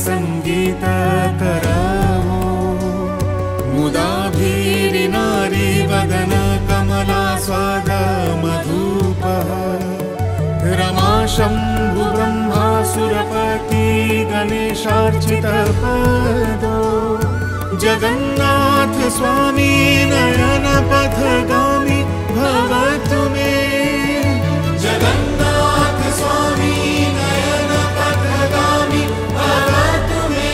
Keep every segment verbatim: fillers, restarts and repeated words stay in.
संगीत करवो मुदाभिरी नारी वदन कमला स्वाद मधुपः रमा शंभु ब्रह्मासुरपति गणेशार्चित पदो जगन्नाथ स्वामी नयन पथगामी भवतु मे जगन्नाथ स्वामी नयन पथगामी भवतु मे।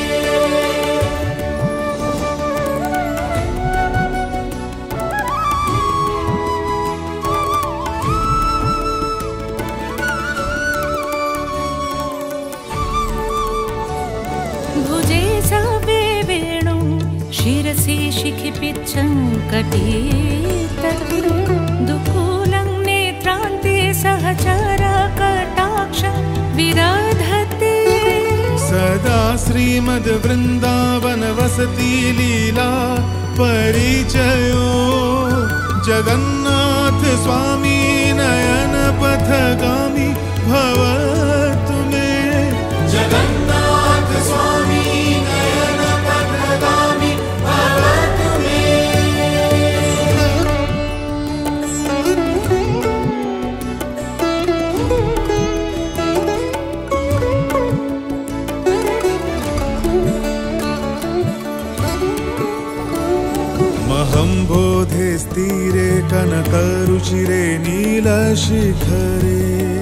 भुजे सवे वेणु शिरसि शिखिपिच्छं कटितट दुकूलं नेत्रान्ते सहचर कटाक्ष विदधते सदा श्रीमद् वृंदावन वसति लीला परिचयो जगन्नाथ स्वामी नयन पथगामी भवतु मे जगन्नाथ स्वामी नयन पथगामी भवतु मे। महम्बोधे स्थिरे कनकरुचिरे नीलशिखरे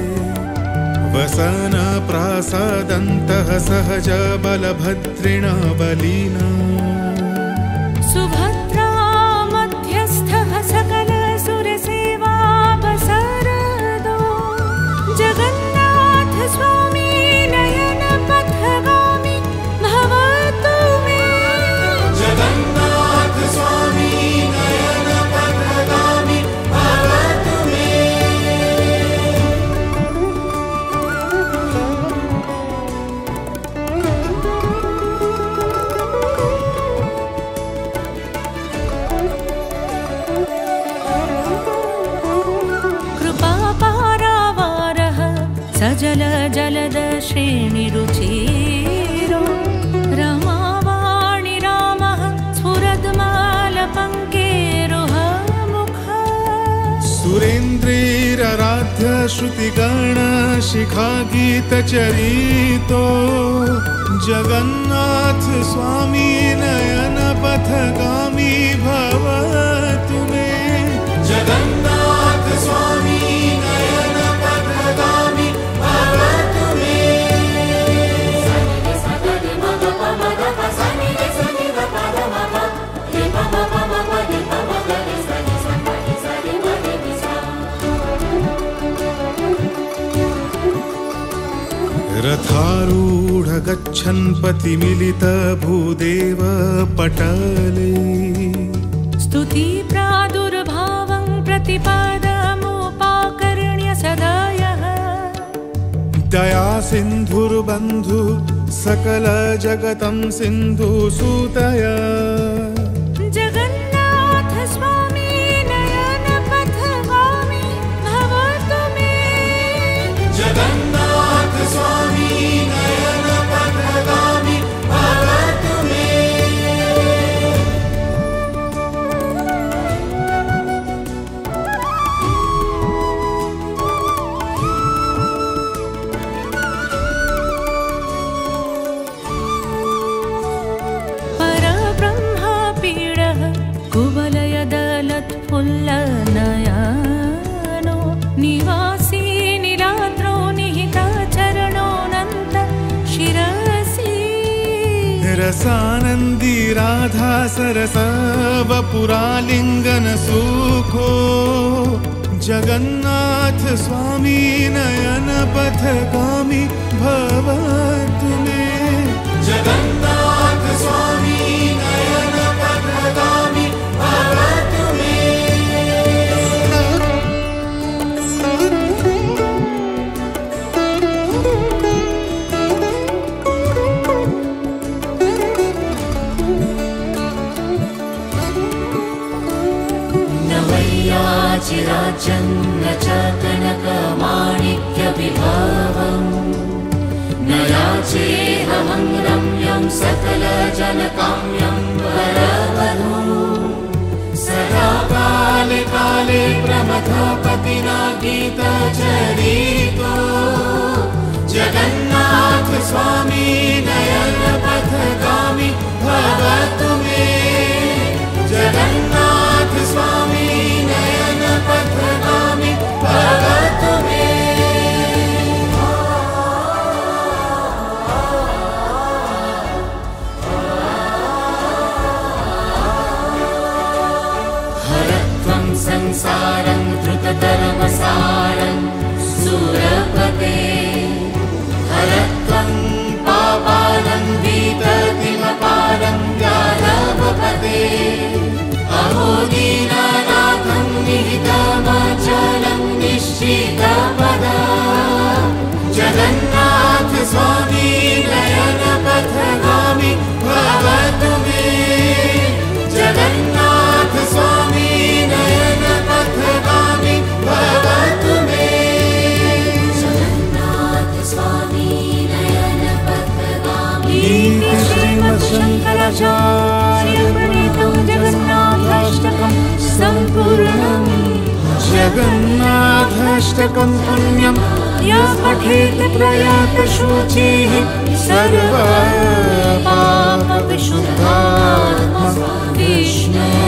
वसन प्रासादन्तः सहज बलभद्रेण बलिना सुभद्रा मध्यस्थः सकल सुरसेवा बसरदो जगन्नाथ स्वामी नयन पथगामी भवतु मे जगन्नाथ स्वामी नयन पथगामी भवतु मे। कृपापारावारः सजल जलद श्रेणिरुचिरो रमावाणि रामः स्फुरद्मालपङ्केरुहमुखः सुरेन्द्रैराराध्य श्रुतिगण शिखा गीत चरितो जगन्नाथ स्वामी नयन पथगामी भवतु मे जगन्नाथ स्वामी नयन पथगामी भवतु मे। रथारूढ़ गच्छन् पतिमिलित भूदेव पटले स्तुति प्रादुर्भावं प्रतिपदमुपाकर्ण्य सदयः दया सिन्धुर्बन्धु सकल जगतं सिन्धु सुतय जगन्नाथ स्वामी नयन पथगामी भवतु मे जगन्नाथ स्वामी नयन पथगामी भवतु मे। परब्रह्मपीडः कुवलयदलत्फुल्लनयनो निवासी निरात्रो निहितचरणोऽनन्त शिरसि रसानन्दी राधा सरस वपुरालिङ्गन सुखो जगन्नाथ स्वामी नयन पथगामी भवतु मे जगन्नाथ स्वामी नयन पथगामी भवतु मे। चिराजं न च कनकमाणिक्यविभवम् न त्वया चेहं रम्यं सकलजनकाम्यं वरवधू सदा काले काले प्रमथपतिना गीतचरितो जगन्नाथ स्वामी नयन पथगामी भवतु मे जगन्नाथ स्वामी नयन पथगामी भवतु मे हरत्वं संसारं धृतधर्मसारं सुरपते हरत्वं पापालं वीततिमपारं यादवपते अहो दीननाथं निहितमचलं निश्चितपदा जगन्नाथ स्वामी नयन पथगामी भवतु मे जगन्नाथ स्वामी नयन पथगामी भवतु मे जगन्नाथ स्वामी नयन पथगामी श्रीमद्शङ्कराचार्यप्रणीतं जगन्नाथाष्टकं सम्पूर्णम् जगन्नाथाष्टकं पुण्यं या पठेत् प्रयातशुचिः सर्वपापविशुद्धात्मा विष्णु